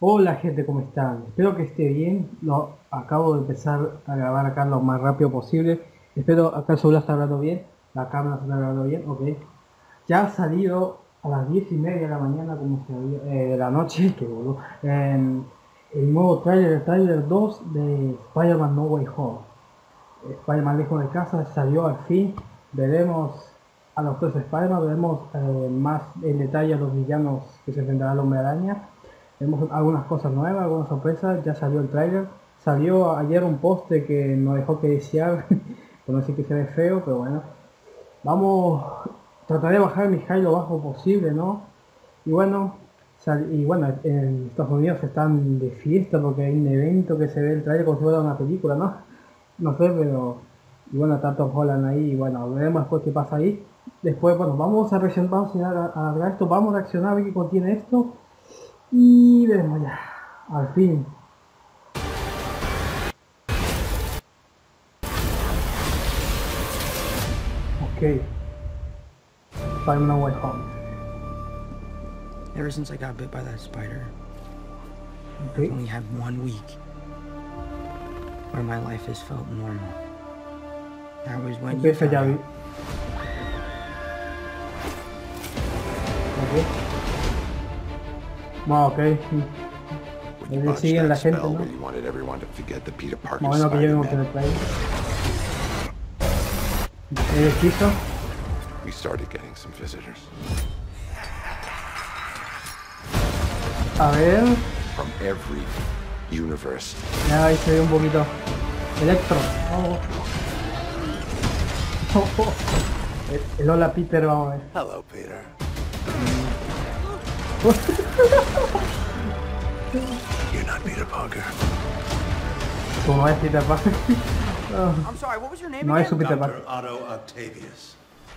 Hola gente, ¿cómo están? Espero que esté bien. Lo acabo de empezar a grabar acá lo más rápido posible. Espero acá el celular está hablando bien, la cámara está hablando bien, ok. Ya ha salido a las 10:30 de la mañana, como se había, de la noche, que boludo, el nuevo trailer, el trailer 2 de Spider-Man No Way Home. Spider-Man lejos de casa salió al fin. Veremos a los tres Spider-Man, veremos más en detalle a los villanos que se enfrentará al Hombre Araña. Vemos algunas cosas nuevas, algunas sorpresas. Ya salió el trailer. Salió ayer un poste que nos dejó que desear, por no decir que se ve feo, pero bueno. Vamos, trataré de bajar mi high lo bajo posible, ¿no? Y bueno, en Estados Unidos están de fiesta porque hay un evento que se ve el trailer como si fuera una película, ¿no? No sé, pero... Y bueno, está Tom Holland ahí, y bueno, veremos después qué pasa ahí. Después, bueno, vamos a reaccionar, a ver esto, vamos a reaccionar a ver qué contiene esto. Y veremos ya, al fin. Ok, Spider-Man No Way Home. Ever since I got bit by that spider, I've Ok, only had 1 week where my life has felt normal. That was when ok, you eso found ya vi. out. Ok. No, ok. When you Le botched siguen la that gente, spell ¿no? where you wanted everyone to forget that Peter Más o Parker's menos que llevemos con el Spider-Man, trailer. El hechizo. we started getting some visitors. A ver. From every universe. Ya ahí se ve un poquito. Electro. Oh. Oh, oh. El hola Peter, vamos a ver. Hello, Peter. You're not Peter Parker. Tú no es Peter Parker. I'm sorry, what was your name No es again? su Peter Parker. Dr. Otto Octavius.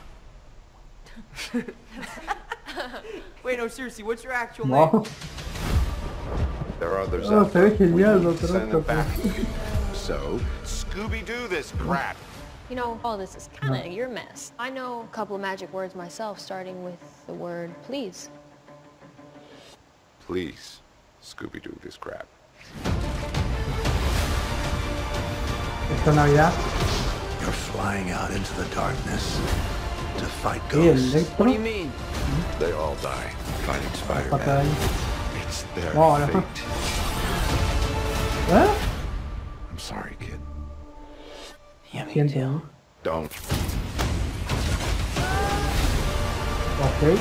Wait, no, seriously, what's your actual No. name? There are others Oh, out se ve there. We genial, need to Dr. send them Octopus. back. So, Scooby-Doo this crap. You know, all this is kind of your mess. I know a couple of magic words myself, starting with the word please. Please, Scooby-Doo this crap. Esta Navidad. You're flying out into the darkness to fight Y el ghosts. Electro. What do you mean? They all die fighting Pata Spider-Man. ahí. It's their No, no. fate. ¿Eh? I'm sorry, kid. Yeah, me Siento, too. ¿no? Don't. Ok.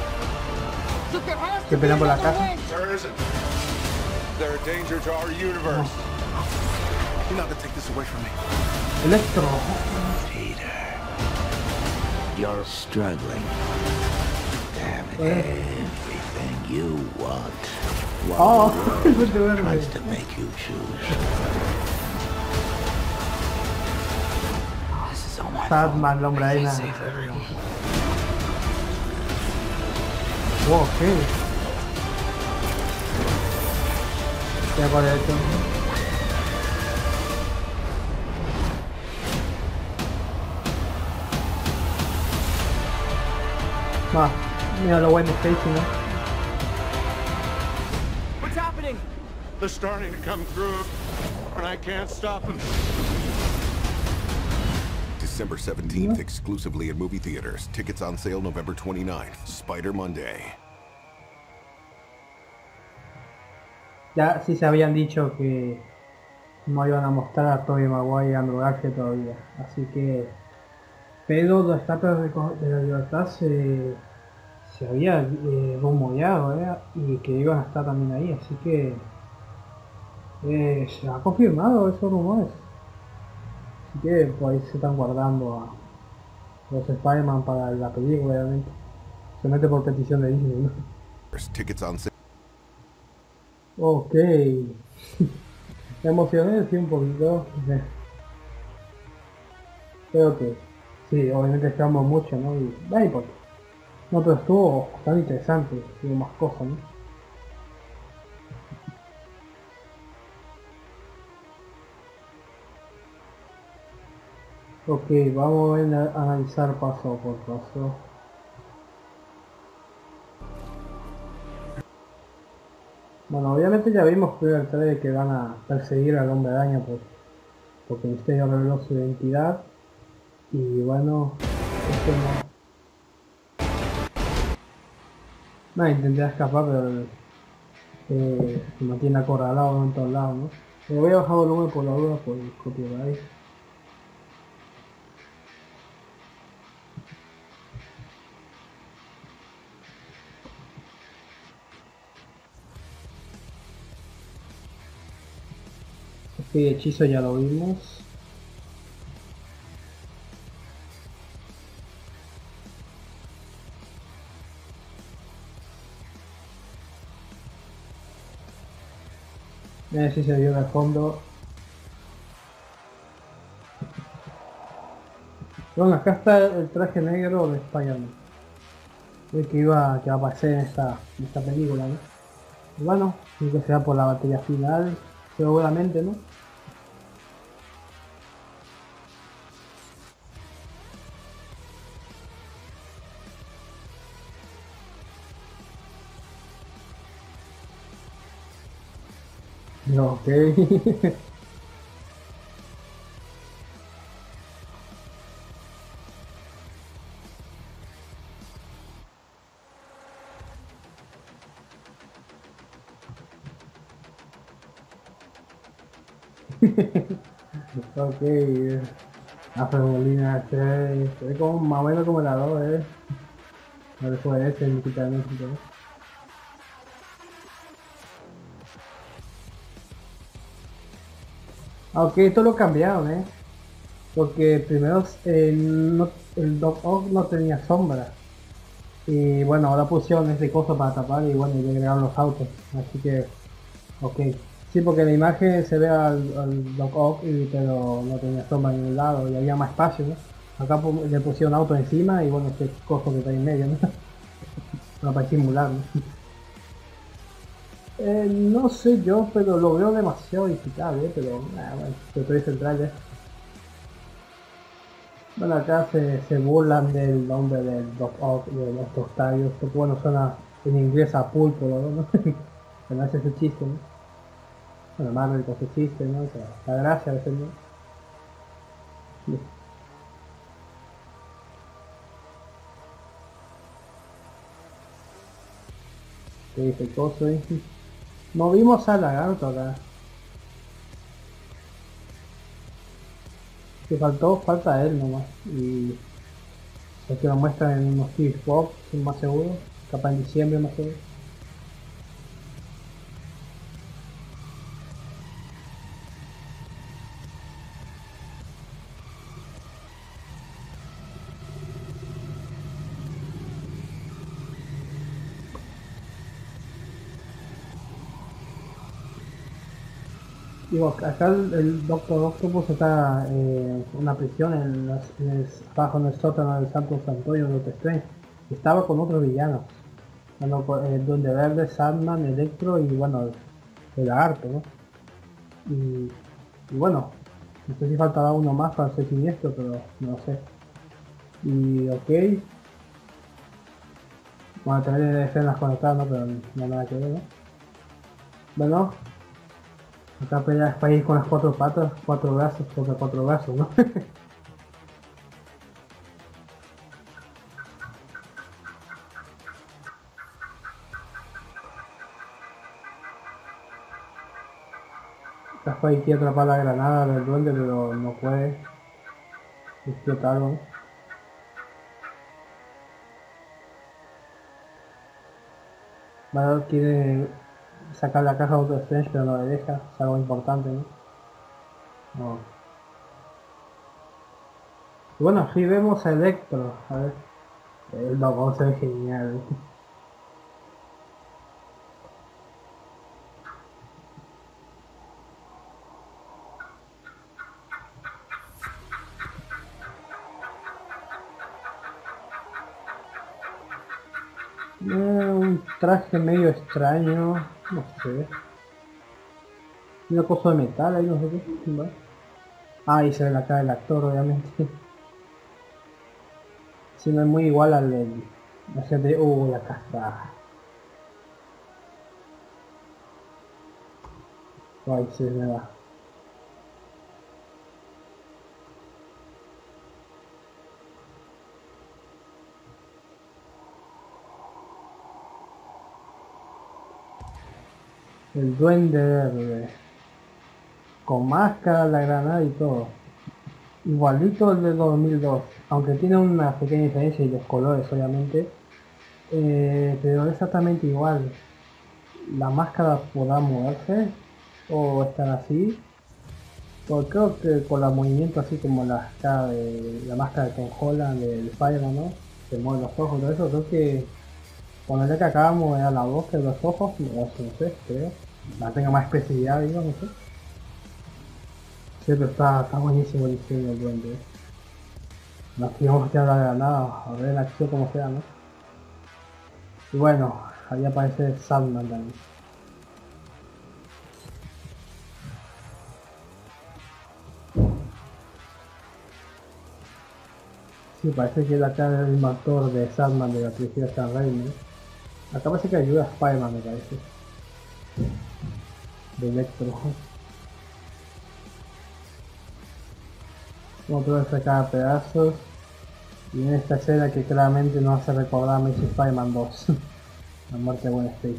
Que pelean por la casa. There isn't. They're a danger to our universe. You're not gonna take this away from me. Electro. Peter. You're struggling. Have everything you want. Oh, While the eso te world verde. tries to make you choose. This is all my fault. Batman, el hombre I araña. can't save everyone. Wow, ok. Ya con esto. Va, mira lo bueno que hice, ¿no? What's happening? They're starting to come through, and I can't stop them. December 17th, exclusively in movie theaters. Tickets on sale November 29th. Spider Monday. Ya sí se habían dicho que no iban a mostrar a Tobey Maguire y Andrew Garfield todavía, así que... Pero los estatuas de la libertad se había rumoreado, y que iban a estar también ahí, así que... se ha confirmado esos rumores. Así que por ahí se están guardando a los Spider-Man para la película, obviamente. Se mete por petición de Disney, ¿no? Tickets on sale. Ok. Me emocioné, sí, un poquito. Creo que sí, obviamente esperamos mucho, ¿no? Y da igual. No, pero estuvo bastante interesante, hubo más cosas, ¿no? Ok, vamos a analizar paso por paso. Bueno, obviamente ya vimos en el trailer que van a perseguir al Hombre Araña porque Misterio reveló su identidad. Y bueno, esto no intenté escapar, pero se mantiene acorralado en todos lados, ¿no? Me voy a bajar el volumen por la duda por el copyright. Este hechizo ya lo vimos. Si se vio de fondo. Bueno, acá está el traje negro de Spider-Man. El que va a aparecer en esta película, ¿no? Y bueno, ni que sea por la batería final, seguramente, ¿no? No, ok. Ok. Alfred Molina se ve como más o menos como la 2, no le fue ese, ni quitar México, ¿no? Ok, esto lo cambiaron, porque primero el Doc Ock no tenía sombra. Y bueno, ahora pusieron ese coso para tapar y bueno, y agregaron los autos. Así que, ok. Sí, porque en la imagen se ve al Doc Ock, pero no tenía sombra en ningún lado y había más espacio, ¿no? Acá le pusieron auto encima y bueno, este coso que está en medio, ¿no? Bueno, para simular, ¿no? No sé yo, pero lo veo demasiado digital, pero bueno, se puede central, Bueno, acá se burlan del nombre del Doc Ock y de los tostarios, porque bueno, suena en inglés a pulpo, ¿no? Pero hace ese chiste, ¿no? Bueno, Marvel con ese chiste, ¿no? O sea, la gracia a veces, ¿no? Que dice coso, No vimos al lagarto acá. Que falta él nomás. Y es que lo muestran en unos Steve Pop, más seguro. Capaz en diciembre más seguro. Digo, acá el Doctor Octopus está en una prisión abajo en el sótano del Santo Santuario de Doctor Strange. Estaba con otros villanos. Bueno, Duende Verde, Sandman, Electro y bueno, el lagarto, ¿no? Y bueno, no sé si faltará uno más para ser siniestro, pero no sé. Y ok, bueno, tener escenas conectadas, ¿no? Pero no nada que ver, ¿no? Bueno, acá pelea Spidey con las cuatro patas, cuatro brazos contra cuatro brazos, ¿no? Spidey quiere atrapar la granada del duende, pero no puede explotarlo, ¿no? Marvel quiere sacar la caja de Doctor Strange, pero no le deja, es algo importante, ¿no? No. Y bueno, aquí vemos a Electro, a ver, el logo se ve genial. Un traje medio extraño, no sé. Una cosa de metal ahí, no sé qué. ¿Vale? Ah, y se ve la cara del actor, obviamente. Si no es muy igual al del... La gente, la casa. Ay, sí, me da. El Duende Verde. Con máscara, la granada y todo. Igualito el de 2002. Aunque tiene una pequeña diferencia y los colores obviamente. Pero exactamente igual. La máscara podrá moverse o estar así. Porque creo que con el movimiento así como la máscara de Tom Holland, de Spider-Man, ¿no? Se mueven los ojos, todo eso, creo que cuando ya que acabamos era la voz de los ojos, no sé, creo. La tenga más especialidad, digo, no sé. Sí, pero está buenísimo el diseño del duende. No tenemos que hablar de nada, a ver la acción como sea, ¿no? Y bueno, ahí aparece Sandman también. Sí, parece que es acá el mismo actor de Sandman de la trilogía Sam Raimi. Acá parece que ayuda a Spider-Man, me parece. De Electro. Como todo sacar pedazos. Y en esta escena que claramente nos hace recordar a Amazing Spider-Man 2. La muerte de Gwen Stacy.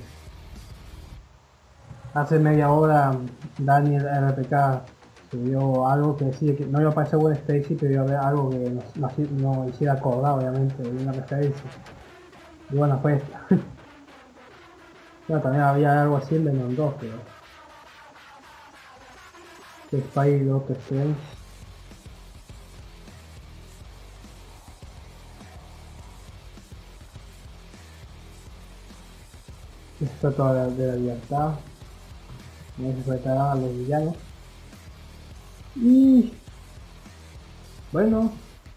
Hace media hora Daniel RPK subió algo que decía que no iba a aparecer Gwen Stacy, pero iba a haber algo que nos hiciera acordar obviamente de una referencia. Y bueno, fue esta. Bueno, también había algo así en Venom 2, pero... que Spidey Doctor Strange. Esto toda de la libertad. No se enfrentarán a los villanos. Y... bueno...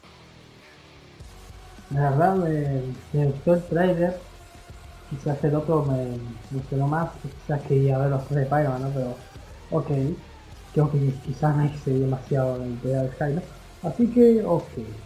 la verdad me gustó el trailer. Quizás el otro me gustó más, quizás quería ver los tres de Spider-Man, ¿no? Pero, ok, creo que quizás me excedí demasiado en el poder de Sky, ¿no? Así que, ok.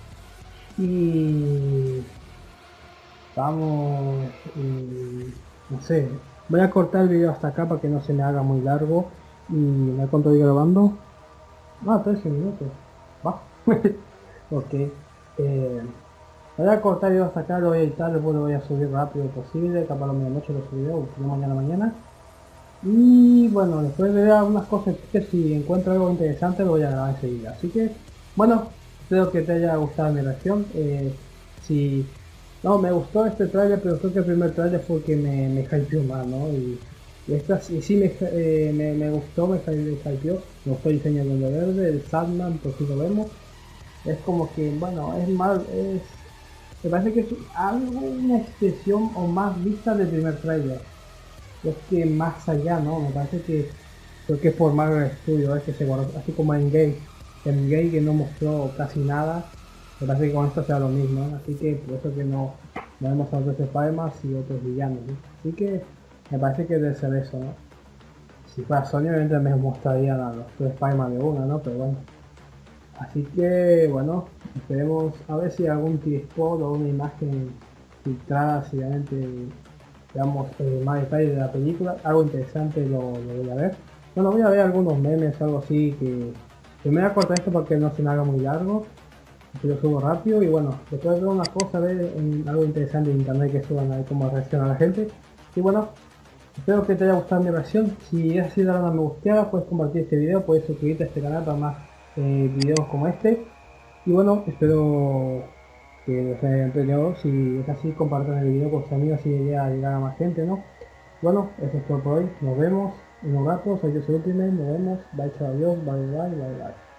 Y... vamos, no sé, voy a cortar el video hasta acá para que no se me haga muy largo. Y me cuánto voy grabando. 13 minutos, va. Ok. Voy a cortar el video hasta acá, lo voy a editar, después lo voy a subir rápido posible, capaz a la medianoche lo subiré, o mañana. Y bueno, después de ver algunas cosas que si encuentro algo interesante lo voy a grabar enseguida. Así que, bueno, espero que te haya gustado mi reacción. Si no, me gustó este trailer, pero creo que el primer trailer fue el que me hypeó más, ¿no? Y sí me gustó, me hypeó, me gustó el diseño del verde, el Sandman, por si lo vemos. Es como que, bueno, me parece que es algo, una expresión o más vista del primer trailer. Es que más allá, ¿no? Me parece que creo que es por Marvel Studios, que se guardó, así como en Gay que no mostró casi nada. Me parece que con esto sea lo mismo, ¿no? Así que por eso que no vemos a otros Spider-Man y otros villanos, ¿no? Así que me parece que debe ser eso, ¿no? Si fuera Sony obviamente me mostrarían a los tres Spider-Man de una, ¿no? Pero bueno. Así que bueno, esperemos a ver si algún T-Spot o una imagen filtrada, si realmente veamos más detalles de la película, algo interesante lo voy a ver. Bueno, voy a ver algunos memes, algo así que me voy a cortar esto para que no se me haga muy largo, así lo subo rápido. Y bueno, después de ver una cosa, ver algo interesante en internet que suban a ver cómo reacciona la gente. Y bueno, espero que te haya gustado mi reacción. Si es así, dale una me gusteada, puedes compartir este video, puedes suscribirte a este canal para más videos como este. Y bueno, espero que les haya entretenido. Si es así, compartan el video con sus amigos y llegar a más gente, ¿no? Bueno, eso es todo por hoy. Nos vemos en un rato. Soy yo, soy Ultimate. Nos vemos. Bye, chao, adiós. Bye, bye, bye, bye.